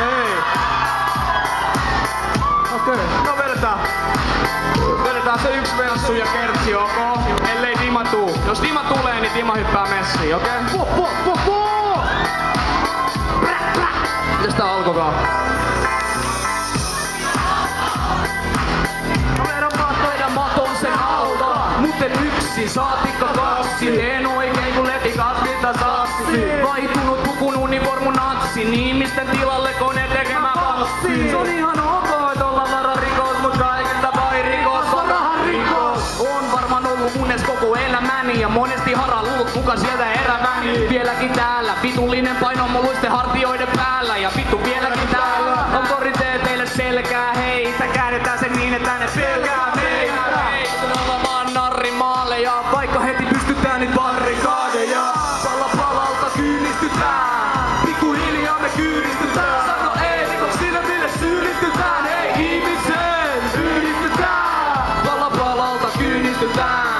Ei. Okei. No vedetään se yksi verssu ja kertsi, ok? Ellei Dima tuu. Jos Dima tulee, niin Dima hyppää messiin, okei? Mitäs tää alkoikaan? Vedän maton sen alta, mut en yksin, saatikka kaksi. Teen oikein kun leti kasvita sassi. Vaihtunut pukun univormun natsi, niimisten tilalle kone tekemä passi. Se on ihan ok, et olla vararikos, mut kaikilta vain rikos on raharikos. On varmaan ollut unes koko elämäni ja monesti harallut kuka sieltä eräväni. Vieläkin täällä, vitullinen paino moluisten hartioiden päällä ja vittu vieläkin täällä. On koritee teille selkää, hei, tää käännetään sen niin, että ne pelkää meitä. Vaan narrimaalle ja vaikka heti pystytään niitä barrikaadeja. Pala palalta kyynistytään, pikkuhiljaa me kyynistytään. Sano ei, onks sillä mille syyllistytään? Ei ihmiseen, syyllistytään. Pala palalta kyynistytään.